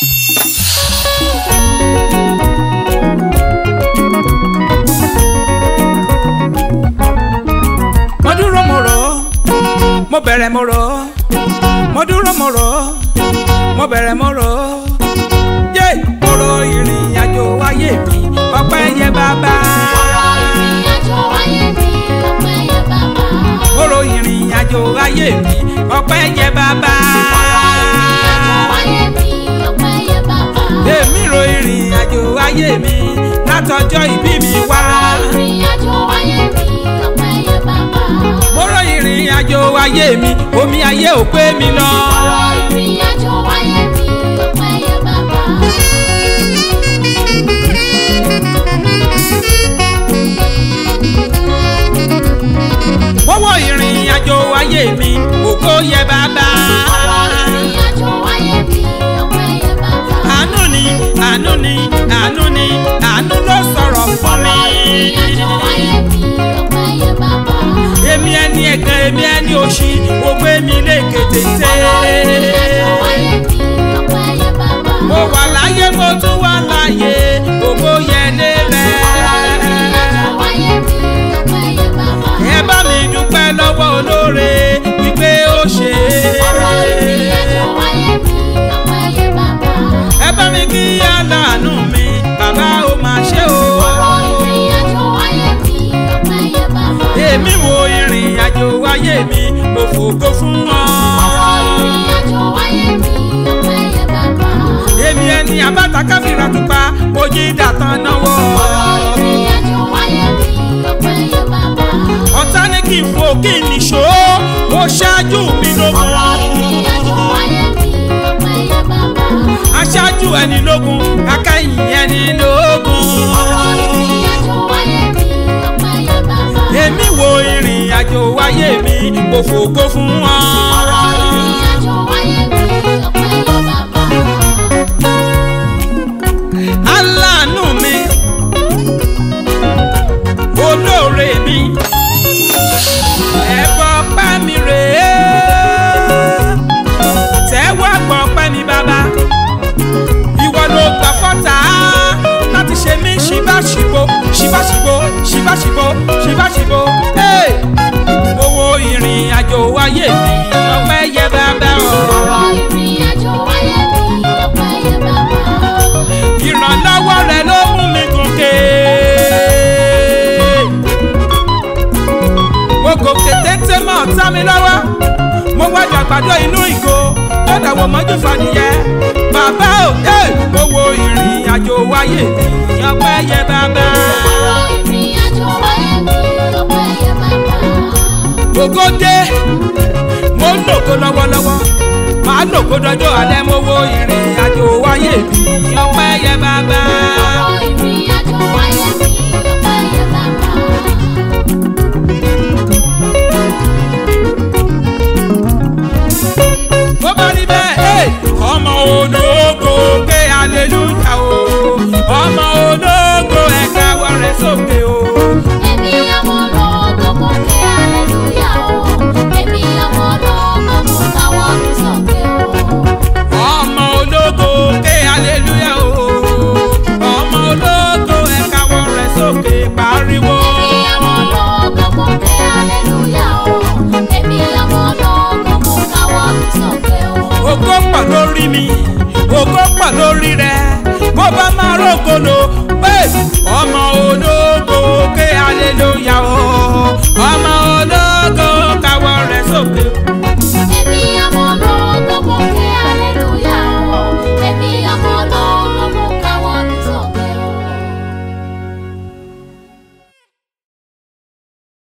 Mo bẹ̀rẹ̀ mo rò, mo dúró mo rò, mo bẹ̀rẹ̀ mo rò, yé mo rò ìrìn àjò ayé mi, Ọpẹ́ Ye Baba. Ìrìn àjò ayé mi, Ọpẹ́ Ye Baba. Mo rò ìrìn àjò ayé mi, Ọpẹ́ Ye Baba. Ìrìn àjò ayé mi, Ọpẹ́ Ye Baba. Èmi rò ìrìn àjò ayé mi látọjọ́ ìbí mi wá. Ìrìn àjò ayé mi, Ọpẹ́ Ye Baba. Mo rò ìrìn àjò ayé mi, omi ayé ò gbé mi lọ. Ìrìn àjò ayé mi, Ọpẹ́ Ye Baba. Mo wo ìrìn àjò ayé mi, Ògo Ye Baba. Ìrìn àjò ayé mi, Ọpẹ́ Ye Baba. Àánú ni, àánú ni, àánú ni, àánú ló sọ̀rọ̀ fún mi. Ìrìn àjò ayé mi, Ọpẹ́ Ye Baba. Èmi ẹni ẹ̀gàn, èmi ẹni òṣì, ó gbé mi lékè téńté. Ìrìn àjò ayé mi, Ọpẹ́ Ye Baba. Mo wà láyé, mo tún wà láyé, ògo yẹ lébẹ̀. Ìrìn àjò ayé mi, Ọpẹ́ Ye Baba. Ẹ bá mi dúpẹ́ lọ́wọ́ olóore wípé ó ṣe é. Ìrìn àjò ayé mi, Ọpẹ́ Ye Baba. Ẹ bá mi kí aláàánú mi, bàbá ó máa ṣe o. Ìrìn àjò ayé mi, Ọpẹ́ Ye Baba. Èmi wo ìrìn àjò ayé mi, mo fògo fún wọn. Ìrìn àjò ayé mi, Ọpẹ́ Ye Baba. Èmi ẹni àbáta káfíńrà tupa, mo jí dàtàn náwó. Ìrìn àjò ayé mi, Ọpẹ́ Ye Baba. Ọ̀tá ní kí n fò kí n nìṣó, ó ṣáájú mi lógun. Ìrìn àjò ayé mi, Ọpẹ́ Ye Baba. Aṣáájú ẹni lógun, akẹ́yìn ẹni lógun. Ìrìn àjò ayé mi, Ọpẹ́ Ye Baba. Èmi wo ìrìn àjò ayé mi, mo fògo fún wọn. Ìrìn àjò ayé mi, Ọpẹ́ Ye Baba. Aláàánú mi, olóore mi, ẹ̀bọ̀ ọpẹ́ mi rèé. Tẹ́wọ́ gbọ́ ọpẹ́ mi bàbá. Ìwọ ló gbà fọ́tà láti ṣe mí ṣíbáṣíbó, ṣíbáṣíbó, ṣíbáṣíbó, ṣíbáṣíbó. Mo wo ìrìn àjò ayé mi, Ọpẹ́ Ye Baba o. Ìrìn àjò ayé mi, Ọpẹ́ Ye Baba. Ìrànlọ́wọ́ rẹ ló mú mi gòkè. Mo gòkè téńté mọ́ ọ̀tá mi lọ́wọ́. Mo wájú àgbàdo inú ìgò tó dàwọ̀ mọ́jú fàdìyẹ. Bàbá ò mo wo ìrìn àjò ayé mi, Ọpẹ́ Ye Baba. Ìrìn àjò ayé mi, Ọpẹ́ Ye Baba. Ògo dé, mo ń lògo lọ́wọ́lọ́wọ́, màá lògo dọjọ́ alẹ́. Mo wo ìrìn àjò ayé mi, Ọpẹ́ Ye Baba. Ìrìn àjò ayé mi, Ọpẹ́ Ye Baba. Bó bá rí bẹ́ẹ̀, ọmọ ológo ké hallelujah o. Ọmọ ológo ẹ káwọ́ rẹ̀ sókè o. Èmi ọmọ ológo mo ké hallelujah o. Èmi ọmọ ológo mo káwọ́ mi sókè o. Ọmọ ológo ké hallelujah o. Ọmọ ológo ẹ káwọ́ rẹ̀ sókè pariwo. Èmi ọmọ ológo mo ké hallelujah o. Èmi ọmọ ológo mo káwọ́ mi sókè o. Ògo pọ̀ lórí mi, ògo pọ̀ lórí rẹ̀, bó bá máa rógolo pé ọmọ